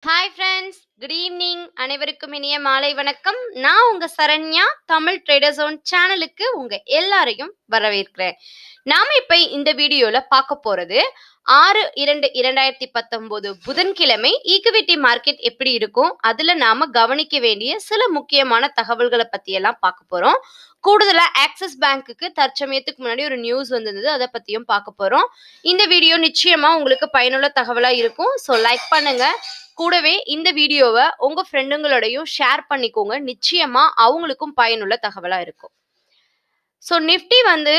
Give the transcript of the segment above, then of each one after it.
Hi friends, good evening. அனைவருக்கும் இனிய மாலை வணக்கம். நான் உங்க சரண்யா, தமிழ் ட்ரேடர் ஜோன் சேனலுக்கு உங்க எல்லாரையும் வரவேற்கிறேன். நாம இப்ப இந்த வீடியோல பார்க்க போறது 6/2/2019 புதன்கிழமை ஈக்விட்டி மார்க்கெட் எப்படி இருக்கும், அதுல நாம கவனிக்க வேண்டிய சில முக்கியமான தகவல்களை பத்தி எல்லாம் பார்க்க போறோம். கூடுதலா ஆக்சிஸ் பேங்க்குக்கு தற்சமயத்துக்கு முன்னாடி ஒரு நியூஸ் வந்திருந்தது, அதை பத்தியும் பார்க்க போறோம். இந்த வீடியோ நிச்சயமா உங்களுக்கு பயனுள்ள தகவலா இருக்கும். ஸோ லைக் பண்ணுங்க. கூடவே இந்த வீடியோவை உங்க ஃப்ரெண்டுங்களோடையும் ஷேர் பண்ணிக்கோங்க. நிச்சயமா அவங்களுக்கும் பயனுள்ள தகவலா இருக்கும். ஸோ நிஃப்டி வந்து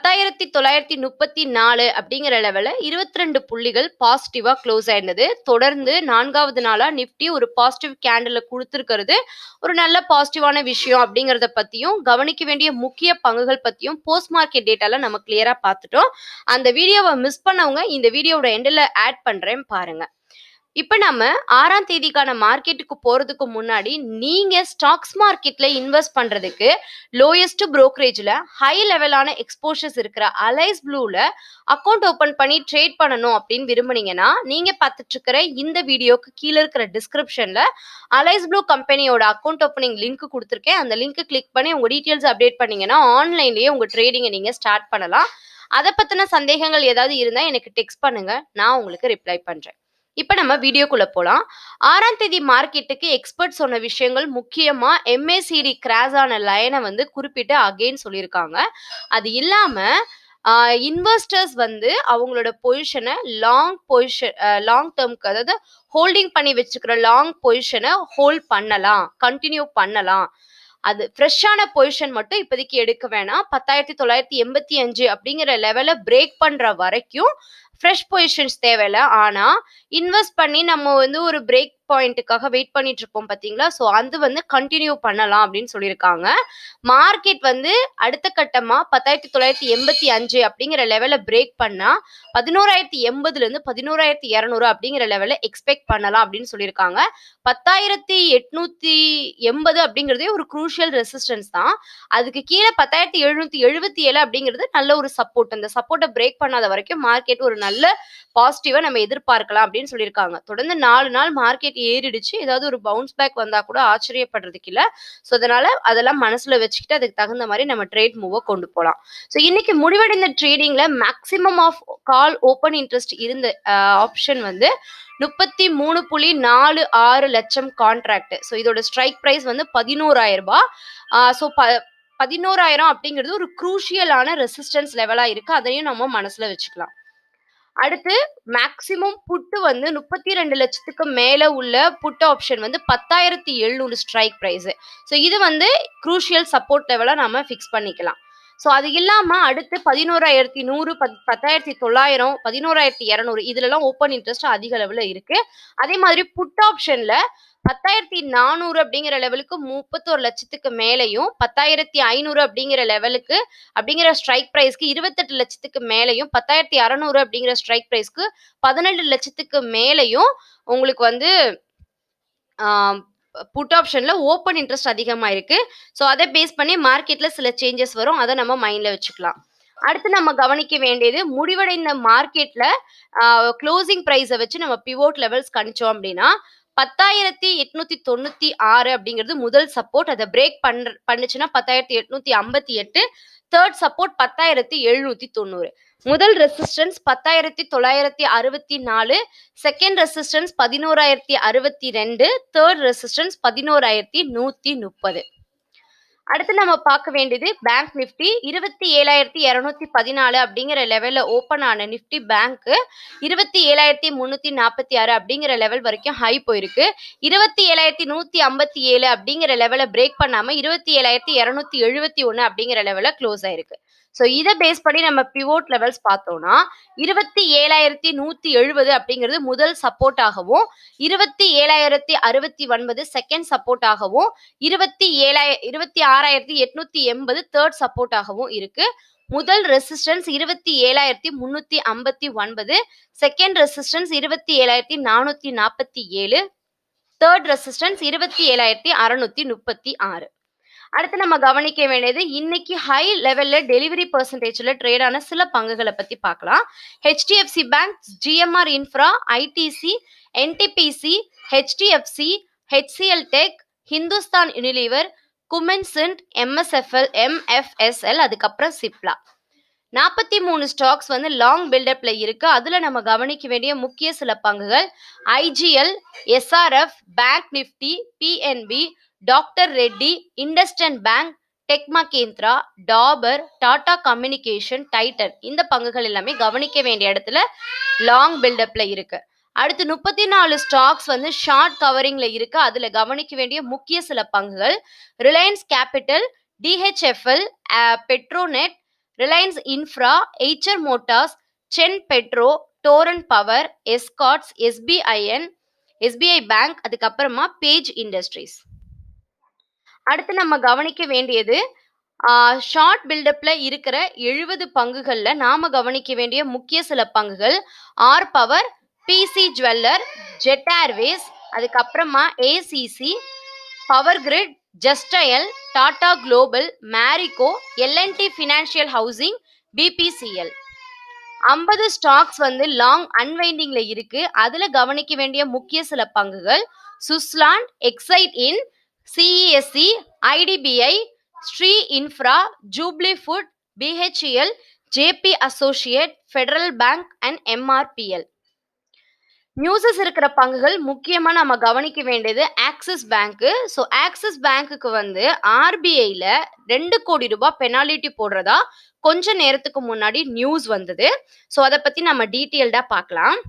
10,934 அப்படிங்கிற லெவலில் 22 புள்ளிகள் பாசிட்டிவா க்ளோஸ் ஆயிருந்தது. தொடர்ந்து 4வது நாளா நிஃப்டி ஒரு பாசிட்டிவ் கேண்டில் கொடுத்துருக்கிறது ஒரு நல்ல பாசிட்டிவான விஷயம். அப்படிங்கிறத பத்தியும் கவனிக்க வேண்டிய முக்கிய பங்குகள் பத்தியும் போஸ்ட் மார்க்கெட் டேட்டால நம்ம கிளியரா பார்த்துட்டோம். அந்த வீடியோவை மிஸ் பண்ணவங்க இந்த வீடியோவோட எண்டில் ஆட் பண்றேன் பாருங்க. இப்ப நம்ம 6ஆம் தேதிக்கான மார்க்கெட்டுக்கு போறதுக்கு முன்னாடி நீங்க ஸ்டாக்ஸ் மார்க்கெட்ல இன்வெஸ்ட் பண்றதுக்கு லோயஸ்ட் புரோக்கரேஜ்ல ஹை லெவலான எக்ஸ்போஷர்ஸ் இருக்கிற அலைஸ் ப்ளூல அக்கௌண்ட் ஓபன் பண்ணி ட்ரேட் பண்ணணும் அப்படின்னு விரும்புனீங்கன்னா நீங்க பார்த்துட்டு இருக்கிற இந்த வீடியோக்கு கீழே இருக்கிற டிஸ்கிரிப்ஷன்ல அலைஸ் ப்ளூ கம்பெனியோட அக்கௌண்ட் ஓப்பனிங் லிங்க் கொடுத்துருக்கேன். அந்த லிங்க் கிளிக் பண்ணி உங்க டீட்டெயில்ஸ் அப்டேட் பண்ணீங்கன்னா ஆன்லைன்லயே உங்க ட்ரேடிங்கை நீங்க ஸ்டார்ட் பண்ணலாம். அதை பத்தின சந்தேகங்கள் ஏதாவது இருந்தா எனக்கு டெக்ஸ்ட் பண்ணுங்க, நான் உங்களுக்கு ரிப்ளை பண்றேன். இப்ப நம்ம வீடியோக்குள்ள போலாம். 6ஆம் தேதி மார்க்கெட்டுக்கு எக்ஸ்பர்ட் சொன்ன விஷயங்கள் முக்கியமா MACD கிராஸ் ஆன லைனை வந்து குறிப்பிட்டு அகைன் சொல்லியிருக்காங்க. அது இல்லாம இன்வெஸ்டர்ஸ் வந்து அவங்களோட பொசிஷனை லாங் டேர்ம்க்கு, அதாவது ஹோல்டிங் பண்ணி வச்சுக்கிற லாங் பொசிஷனை ஹோல்ட் பண்ணலாம், கண்டினியூ பண்ணலாம். அது ஃப்ரெஷ்ஷான பொசிஷன் மட்டும் இப்போதைக்கு எடுக்க வேணாம். 10,985 அப்படிங்கிற லெவலை பிரேக் பண்ற வரைக்கும் ஃப்ரெஷ் பொசிஷன்ஸ் தேவையில்ல. ஆனா இன்வெஸ்ட் பண்ணி நம்ம வந்து ஒரு பிரேக் பாயிண்ட்டுக்காக வெயிட் பண்ணிட்டு இருப்போம் பாத்தீங்களா, ஸோ அது வந்து கண்டினியூ பண்ணலாம் அப்படின்னு சொல்லியிருக்காங்க. மார்க்கெட் வந்து அடுத்த கட்டமா 10,985 அப்படிங்கிற லெவலை பிரேக் பண்ணா 11,080 இருந்து 11,200 அப்படிங்கிற லெவலை எக்ஸ்பெக்ட் பண்ணலாம் அப்படின்னு சொல்லியிருக்காங்க. 10,880 அப்படிங்கிறதே ஒரு குரூஷியல் ரெசிஸ்டன்ஸ் தான். அதுக்கு கீழே 10,777 அப்படிங்கிறது நல்ல ஒரு சப்போர்ட். அந்த சப்போர்ட்டை பிரேக் பண்ணாத வரைக்கும் மார்க்கெட் ஒரு நல்ல பாசிட்டிவா நம்ம எதிர்பார்க்கலாம் அப்படின்னு சொல்லியிருக்காங்க. தொடர்ந்து 4 நாள் மார்க்கெட் ஏறிடுச்சு. ஏதாவது ஒரு பவுன்ஸ் பேக் வந்தா கூட ஆச்சரியப்படுறதுக்கு இல்லை. ஸோ அதனால அதெல்லாம் மனசுல வச்சுக்கிட்டு அதுக்கு தகுந்த மாதிரி நம்ம ட்ரேட் மூவை கொண்டு போகலாம். ஸோ இன்னைக்கு முடிவடைந்த ட்ரேடிங்ல maximum of call open interest இருந்த ஆப்ஷன் வந்து 33.46 லட்சம் கான்ட்ராக்ட். ஸோ இதோட ஸ்ட்ரைக் பிரைஸ் வந்து 11,000 ரூபாய். ஸோ 11,000 அப்படிங்கிறது ஒரு குரூஷியலான ரெசிஸ்டன்ஸ் லெவலா இருக்கு. அதையும் நம்ம மனசுல வச்சுக்கலாம். அடுத்து மேக்சிமம் புட்டு வந்து 32 லட்சத்துக்கு மேல உள்ள புட் ஆப்ஷன் வந்து 10,700 ஸ்ட்ரைக் பிரைஸ். ஸோ இது வந்து குரூஷியல் சப்போர்ட் லெவலா நம்ம ஃபிக்ஸ் பண்ணிக்கலாம். ஸோ அது இல்லாம அடுத்து 11,100, 10,900, 11,200 இதுலலாம் ஓப்பன் இன்ட்ரெஸ்ட் அதிக லெவல்ல இருக்கு. அதே மாதிரி புட் ஆப்ஷன்ல 10,400 அப்படிங்கிற லெவலுக்கு 31 லட்சத்துக்கு மேலையும், 10,500 அப்படிங்கிற லெவலுக்கு அப்படிங்கிற ஸ்ட்ரைக் பிரைஸ்க்கு 28 லட்சத்துக்கு மேலையும், 10,600 அப்படிங்கிற ஸ்ட்ரைக் பிரைஸ்க்கு 12 லட்சத்துக்கு மேலையும் உங்களுக்கு வந்து புட் ஆப்ஷன்ல ஓப்பன் இன்ட்ரெஸ்ட் அதிகமா இருக்கு. ஸோ அதை பேஸ் பண்ணி மார்க்கெட்ல சில சேஞ்சஸ் வரும், அதை நம்ம மைண்ட்ல வச்சுக்கலாம். அடுத்து நம்ம கவனிக்க வேண்டியது முடிவடைந்த மார்க்கெட்ல க்ளோசிங் பிரைஸை வச்சு நம்ம பிவோட் லெவல்ஸ் கணிச்சோம் அப்படின்னா 10,896 அப்படிங்கிறது முதல் சப்போர்ட். அதை பிரேக் பண்ணுச்சுன்னா 10,858. Third support 10,790. முதல் resistance 10,964. Second resistance 11,062. Third resistance 11,130. அடுத்து நம்ம பார்க்க வேண்டியது பேங்க் நிஃப்டி 27,214 அப்படிங்கிற லெவல்ல ஓப்பன் ஆன நிஃப்டி பேங்க் 27,346 அப்படிங்கிற லெவல் வரைக்கும் ஹை போயிருக்கு. 27,157 அப்படிங்கிற லெவலை பிரேக் பண்ணாம 27,271 அப்படிங்கிற லெவல்ல க்ளோஸ் ஆயிருக்கு. ஸோ இதை பேஸ் பண்ணி நம்ம பிவோட் லெவல்ஸ் பார்த்தோம்னா 27,170 அப்படிங்கிறது முதல் சப்போர்ட் ஆகவும், 27,069 செகண்ட் சப்போர்ட் ஆகவும், 26,880 தேர்ட் சப்போர்ட் ஆகவும் இருக்கு. முதல் resistance 27,359. Second resistance 27,447. Third resistance 27,636. அடுத்து நம்ம கவனிக்க வேண்டியது இன்னைக்கு ஹை லெவல்ல டெலிவரி பெர்சன்டேஜ்ல ட்ரேட் ஆன சில பங்குகளை பத்தி பார்க்கலாம். HDFC bank, GMR infra, ITC, NTPC, HDFC, HCL tech, Hindustan Unilever, குமென்சென்ட், எம்எஸ்எஃப்எல், எம்எஃப்எஸ்எல், அதுக்கப்புறம் சிப்லா. 43 ஸ்டாக்ஸ் வந்து லாங் பில்டப்ல இருக்கு. அதுல நம்ம கவனிக்க வேண்டிய முக்கிய சில பங்குகள் IGL, SRF, bank Nifty, PNB, doctor Reddy, IndusInd bank, tech Mahindra, Dabur, Tata communication, Titan. இந்த பங்குகள் எல்லாமே கவனிக்க வேண்டிய இடத்துல லாங் பில்டப்ல இருக்கு. அடுத்து 34 ஸ்டாக்ஸ் வந்து ஷார்ட் கவரிங்ல இருக்கு. அதுல கவனிக்க வேண்டிய முக்கிய சில பங்குகள் Reliance capital, DHFL, Petronet, Reliance infra, Eicher motors, சென் petro, Torrent power, Escorts, SBI bank, அதுக்கப்புறமா பேஜ் இண்டஸ்ட்ரீஸ். அடுத்து நம்ம கவனிக்க வேண்டியது ஷார்ட் பில்டப்ல இருக்கிற 70 பங்குகள்ல நாம கவனிக்க வேண்டிய முக்கிய சில பங்குகள் R power, PC jeweller, Jet Airways, அதுக்கப்புறமா ACC, power grid, Justdial, Tata global, Marico, LNT financial housing, BPCL. 50 stocks வந்து லாங் அன்வைண்டிங்ல இருக்கு. அதுல கவனிக்க வேண்டிய முக்கிய சில பங்குகள் Suzlon, Exide in, CESC, IDBI, Shree infra, jubilee food, BHEL, JP associate, federal bank and MRPL. Newses இருக்கிற பங்குகள் முக்கியமா நம்ம கவனிக்க வேண்டியது ஆக்சிஸ் பேங்க். ஸோ ஆக்சிஸ் பேங்க்குக்கு வந்து ஆர்பிஐல 2 கோடி ரூபாய் பெனாலிட்டி போடுறதா கொஞ்ச நேரத்துக்கு முன்னாடி நியூஸ் வந்தது. ஸோ அதை பத்தி நம்ம டீட்டெயில்டா பார்க்கலாம்.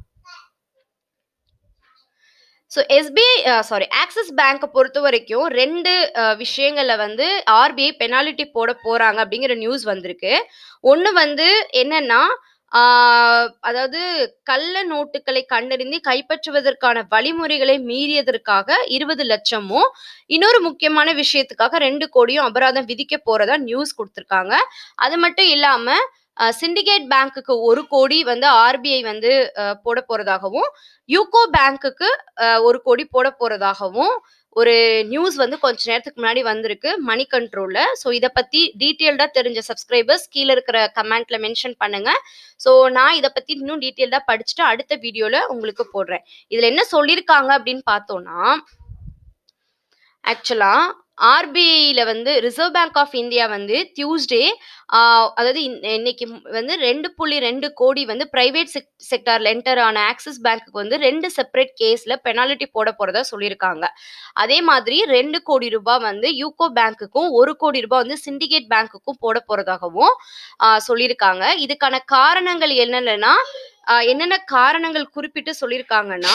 ஸோ ஆக்சிஸ் பேங்கை பொறுத்த வரைக்கும் 2 விஷயங்கள்ல வந்து ஆர்பிஐ பெனாலிட்டி போட போறாங்க அப்படிங்கிற நியூஸ் வந்திருக்கு. ஒன்று வந்து என்னன்னா அதாவது கள்ள நோட்டுகளை கண்டறிந்து கைப்பற்றுவதற்கான வழிமுறைகளை மீறியதற்காக 20 லட்சமும், இன்னொரு முக்கியமான விஷயத்துக்காக 2 கோடியும் அபராதம் விதிக்க போறதா நியூஸ் கொடுத்திருக்காங்க. அது மட்டும் இல்லாம சிண்டிகேட் பேங்க்குக்கு 1 கோடி வந்து ஆர்பிஐ வந்து போட போறதாகவும், யூகோ பேங்க்குக்கு 1 கோடி போட போறதாகவும் ஒரு நியூஸ் வந்து கொஞ்ச நேரத்துக்கு முன்னாடி வந்திருக்கு மணி கண்ட்ரோல்ல. ஸோ இதை பத்தி டீட்டெயில்டா தெரிஞ்ச சப்ஸ்கிரைபர்ஸ் கீழே இருக்கிற கமெண்ட்ல மென்ஷன் பண்ணுங்க. ஸோ நான் இதை பத்தி இன்னும் டீட்டெயில்டா படிச்சுட்டு அடுத்த வீடியோல உங்களுக்கு போடுறேன். இதுல என்ன சொல்லியிருக்காங்க அப்படின்னு பார்த்தோம்னா, ஆக்சுவலா ஆர்பிஐல வந்து ரிசர்வ் பேங்க் ஆஃப் இந்தியா வந்து டியூஸ்டே அதாவது இன்னைக்கு வந்து 2.2 கோடி வந்து பிரைவேட் செக்டார்ல என்டர் ஆன ஆக்சிஸ் பேங்க்குக்கு வந்து 2 செப்பரேட் கேஸ்ல பெனாலிட்டி போட போறதா சொல்லியிருக்காங்க. அதே மாதிரி 2 கோடி ரூபாய் வந்து யூகோ பேங்க்குக்கும் 1 கோடி ரூபாய் வந்து சிண்டிகேட் பேங்க்குக்கும் போட போறதாகவும் சொல்லியிருக்காங்க. இதுக்கான காரணங்கள் என்னென்ன காரணங்கள் குறிப்பிட்டு சொல்லியிருக்காங்கன்னா,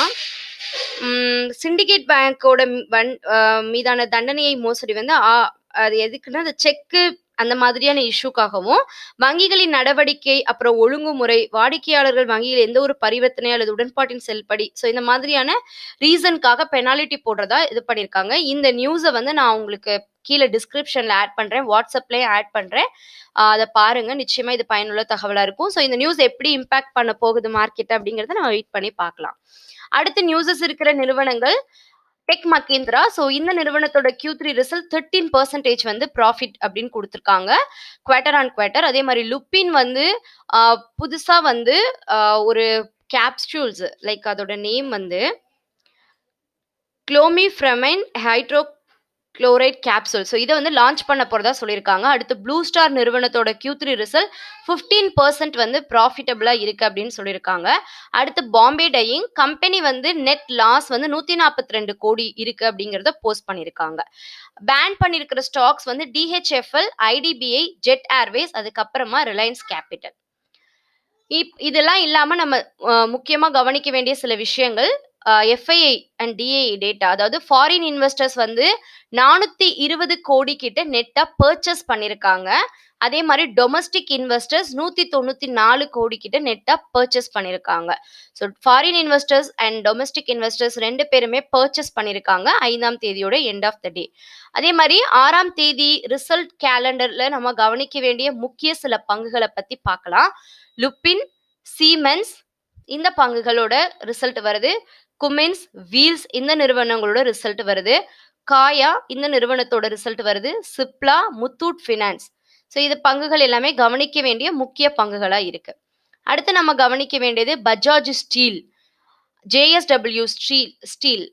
சிண்டிகேட் பேங்கோட மீதான தண்டனையை மோசடி வந்து அது எதுக்குன்னா அந்த செக்கு அந்த மாதிரியான இஷ்யூக்காகவும், வங்கிகளின் நடவடிக்கை, அப்புறம் ஒழுங்குமுறை, வாடிக்கையாளர்கள் வங்கியில் எந்த ஒரு பரிவர்த்தனை அல்லது உடன்பாட்டின் செல்படி, ஸோ இந்த மாதிரியான ரீசனுக்காக பெனாலிட்டி போடுறதா இது பண்ணியிருக்காங்க. இந்த நியூஸை வந்து நான் உங்களுக்கு கீழே டிஸ்கிரிப்ஷன்ல ஆட் பண்றேன், வாட்ஸ்அப்லயே ஆட் பண்றேன். அதை பாருங்க, நிச்சயமா இது பயனுள்ள தகவலா இருக்கும். ஸோ இந்த நியூஸ் எப்படி இம்பாக்ட் பண்ண போகுது மார்க்கெட் அப்படிங்கறத நம்ம வெயிட் பண்ணி பார்க்கலாம். அடுத்து நியூஸஸ் இருக்கிற நிறுவனங்கள் டெக் மகேந்திரா. ஸோ இந்த நிறுவனத்தோட Q3 ரிசல்ட் 13% வந்து ப்ராஃபிட் அப்படின்னு கொடுத்துருக்காங்க குவார்டர் ஆன் குவார்டர். அதே மாதிரி லுப்பின் வந்து புதுசா வந்து ஒரு கேப்சூல்ஸ், லைக் அதோட நேம் வந்து clomipramine hydro chloride capsule. So இதை வந்து லான்ச் பண்ண போறதா சொல்லியிருக்காங்க. அடுத்து ப்ளூ ஸ்டார் நிறுவனத்தோட Q3 ரிசல்ட் 15% வந்து ப்ராஃபிட்டபிளா இருக்கு அப்படின்னு சொல்லியிருக்காங்க. அடுத்து பாம்பே டையிங் கம்பெனி வந்து நெட் லாஸ் வந்து 142 கோடி இருக்கு அப்படிங்கிறத போஸ்ட் பண்ணியிருக்காங்க. பேன் பண்ணியிருக்கிற ஸ்டாக்ஸ் வந்து டிஹெச்எஃப்எல், ஐடிபிஐ, ஜெட் ஏர்வேஸ், அதுக்கப்புறமா ரிலையன்ஸ் கேபிட்டல். இதெல்லாம் இல்லாம நம்ம முக்கியமா கவனிக்க வேண்டிய சில விஷயங்கள் எஃப்ஐஐ அண்ட் டிஐ டேட்டா, அதாவது ஃபாரின் இன்வெஸ்டர்ஸ் வந்து 420 கோடி கிட்ட நெட்டா பர்ச்சேஸ் பண்ணியிருக்காங்க. அதே மாதிரி டொமஸ்டிக் இன்வெஸ்டர்ஸ் 194 கோடி கிட்ட நெட்டா பர்ச்சேஸ் பண்ணியிருக்காங்க. So foreign investors and domestic investors 2 பேருமே பர்ச்சேஸ் பண்ணியிருக்காங்க 5ஆம் தேதியோட எண்ட் ஆஃப் த டே. அதே மாதிரி 6ஆம் தேதி ரிசல்ட் கேலண்டர்ல நம்ம கவனிக்க வேண்டிய முக்கிய சில பங்குகளை பத்தி பார்க்கலாம். லுப்பின், சீமென்ஸ் இந்த பங்குகளோட ரிசல்ட் வருது. குமின்ஸ், வீல்ஸ் இந்த நிறுவனங்களோட ரிசல்ட் வருது. காயா இந்த நிறுவனத்தோட ரிசல்ட் வருது. சிப்லா, முத்தூட் ஃபினான்ஸ். ஸோ இது பங்குகள் எல்லாமே கவனிக்க வேண்டிய முக்கிய பங்குகளா இருக்கு. அடுத்து நம்ம கவனிக்க வேண்டியது Bajaj steel, JSW steel.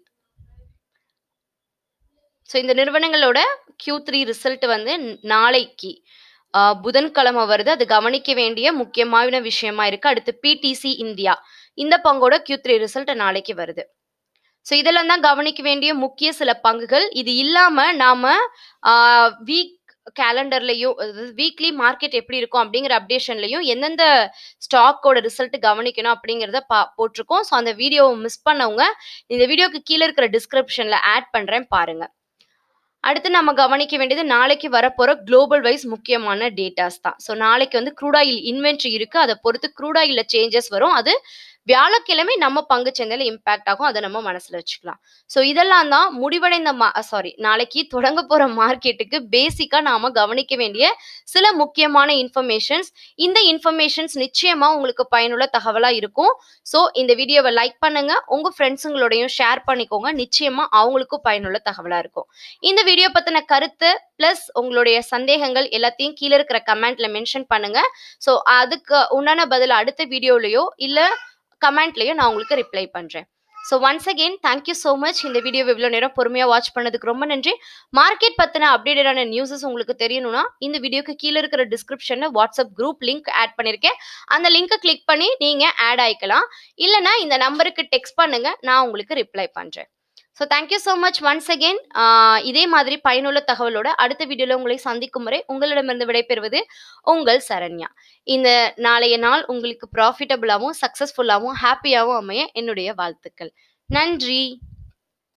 So இந்த நிறுவனங்களோட Q3 ரிசல்ட் வந்து நாளைக்கு புதன்கிழமை வருது. அது கவனிக்க வேண்டிய முக்கியமான விஷயமா இருக்கு. அடுத்து பிடிசி இந்தியா, இந்த பங்கோட Q3 ரிசல்ட் நாளைக்கு வருது. ஸோ இதெல்லாம் தான் கவனிக்க வேண்டிய முக்கிய சில பங்குகள். இது இல்லாம நாம வீக் கேலண்டர்லயும், வீக்லி மார்க்கெட் எப்படி இருக்கும் அப்படிங்கிற அப்டேஷன்லயும் எந்தெந்த ஸ்டாக்கோட ரிசல்ட் கவனிக்கணும் அப்படிங்கிறத போட்டிருக்கோம். ஸோ அந்த வீடியோவை மிஸ் பண்ணவங்க இந்த வீடியோக்கு கீழே இருக்கிற டிஸ்கிரிப்ஷன்ல ஆட் பண்றேன், பாருங்க. அடுத்து நம்ம கவனிக்க வேண்டியது நாளைக்கு வரப்போற குளோபல் வைஸ் முக்கியமான டேட்டாஸ் தான். ஸோ நாளைக்கு வந்து க்ரூட் ஆயில் இன்வென்ட்ரி இருக்கு. அதை பொறுத்து க்ரூட் ஆயில்ல சேஞ்சஸ் வரும். அது வியாழக்கிழமை நம்ம பங்கு சந்தையில இம்பாக்ட் ஆகும். அதை நம்ம மனசுல வச்சுக்கலாம். ஸோ இதெல்லாம் தான் முடிவடைந்த நாளைக்கு தொடங்க போற மார்க்கெட்டுக்கு பேசிக்கா நாம கவனிக்க வேண்டிய சில முக்கியமான இன்ஃபர்மேஷன்ஸ். இந்த இன்ஃபர்மேஷன்ஸ் நிச்சயமா உங்களுக்கு பயனுள்ள தகவலா இருக்கும். ஸோ இந்த வீடியோவை லைக் பண்ணுங்க, உங்க ஃப்ரெண்ட்ஸுங்களோடையும் ஷேர் பண்ணிக்கோங்க. நிச்சயமா அவங்களுக்கும் பயனுள்ள தகவலா இருக்கும். இந்த வீடியோ பத்தின கருத்து பிளஸ் உங்களுடைய சந்தேகங்கள் எல்லாத்தையும் கீழே இருக்கிற கமெண்ட்ல மென்ஷன் பண்ணுங்க. ஸோ அதுக்கு உண்டான பதில் அடுத்த வீடியோலயோ இல்ல கமெண்ட்லயோ நான் உங்களுக்கு ரிப்ளை பண்றேன். So once again thank you so much. இந்த வீடியோ இவ்வளோ நேரம் பொறுமையா வாட்ச் பண்ணதுக்கு ரொம்ப நன்றி. மார்க்கெட் பத்தின அப்டேட்டடான நியூஸஸ் உங்களுக்கு தெரியணும்னா இந்த வீடியோக்கு கீழே இருக்கிற டிஸ்கிரிப்ஷன்ல வாட்ஸ்அப் குரூப் லிங்க் ஆட் பண்ணிருக்கேன். அந்த லிங்கை கிளிக் பண்ணி நீங்க ஆட் ஆயிக்கலாம். இல்லைன்னா இந்த நம்பருக்கு டெக்ஸ்ட் பண்ணுங்க, நான் உங்களுக்கு ரிப்ளை பண்றேன். So thank you so much once again. இதே மாதிரி பயனுள்ள தகவலோட அடுத்த வீடியோவில் உங்களை சந்திக்கும் வரை உங்களிடமிருந்து விடைபெறுவது உங்கள் சரண்யா. இந்த நாளைய நாள் உங்களுக்கு ப்ராஃபிட்டபிளாகவும் சக்ஸஸ்ஃபுல்லாகவும் ஹாப்பியாகவும் அமைய என்னுடைய வாழ்த்துக்கள். நன்றி.